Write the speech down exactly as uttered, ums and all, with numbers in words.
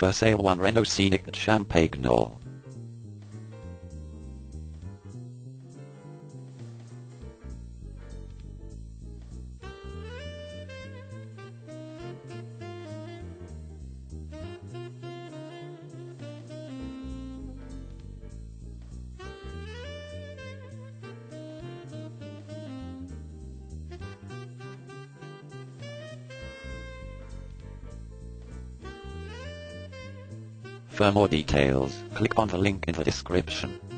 For sale one Renault Scenic at Champagnole. For more details, click on the link in the description.